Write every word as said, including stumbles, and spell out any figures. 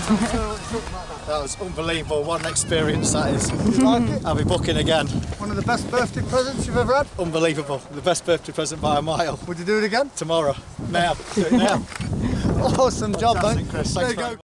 That was unbelievable. What an experience that is. You like it? I'll be booking again. One of the best birthday presents you've ever had? Unbelievable. The best birthday present by a mile. Would you do it again? Tomorrow. Now. Do it now. Awesome job, mate. Chris. Thanks There you very go. much.